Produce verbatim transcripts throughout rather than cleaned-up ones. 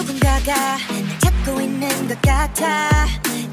누군가가 날 찾고 있는 것 같아.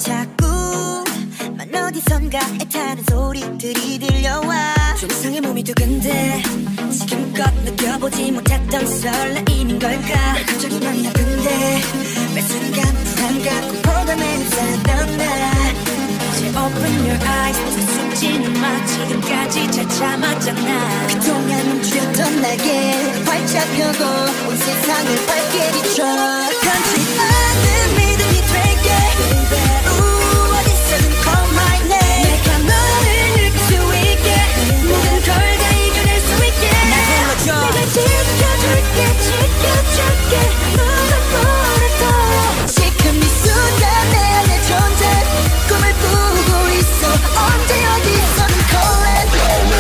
자꾸만 어디선가 애타는 소리들이 들려와. 좀 이상해 몸이 두근데 지금껏 느껴보지 못했던 설레임인 걸까. 날 갑자기 만나 근데 매 순간 불안감 공포감에 휩싸였던 나. 이제 open your eyes 숨지는 마. 지금까지 잘 참았잖아. 그동안 멈추었던 날개 활짝 펴고 온 세상을 밝게 비춰. 변치 않는 믿음이 될게 우 어디서든 call my name. 내가 너를 느낄 수 있게 모든 걸 다 이겨낼 수 있게 날 불러줘. 내가 지켜줄게 지켜줄게 너를 보내도 지금 이 순간 내 안에 존재 꿈을 꾸고 있어. 언제 어디서든 call it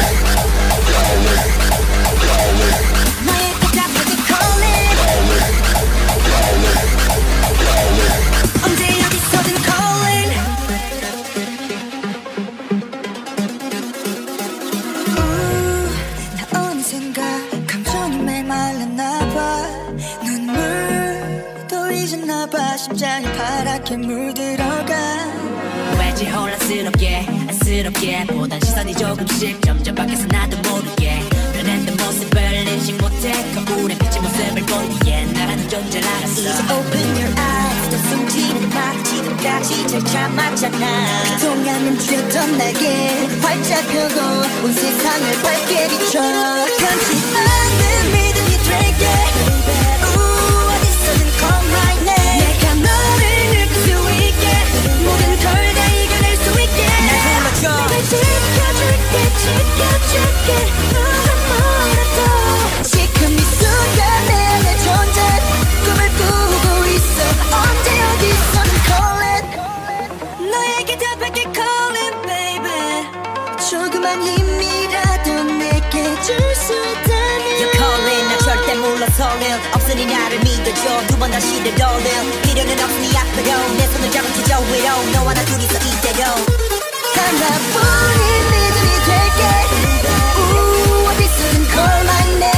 나의 답답하게 call it 언제 어디서든 call it. 우, 나 어느샌가 감정이 메말랐나봐. 눈물도 잊었나봐. 심장이 파랗게 물들어가. 왠지 혼란스럽게 안쓰럽게 보던 시선이 조금씩 점점 밖에서 나도 모르게 변했던 모습을 인식 못해. 거울에 비친 모습을 보기에 나라는 존재를 알았어. 이제 open your eyes 또 숨지는 마. 지금까지 잘 참았잖아. 그동안 멈추었던 날개 활짝 펴고 온 세상을 밝게 비춰. 변치 않는 믿음이 될게 우 어디서든 call my name. 내가 너를 느낄 수 있게 모든 걸 다 이겨낼 수 있게 날 불러줘. 내가 지켜줄게 지켜줄게 너를 몰아도 지금 이 순간 내 안에 존재 꿈을 꾸고 있어. 언제 어디서든 call it 너에게 답할게 call it baby. 조그만 힘이라도 내게 줄 수 있다면 You call it 나 절대 물러서는 없으니 나를 믿어줘. 두 번 다시 되돌려 필요는 없으니 앞으로 내 손을 잡은 지저 위로 너와 나 둘이서 이대로 하나뿐인 믿음이 될게 우 어디서든 call my name.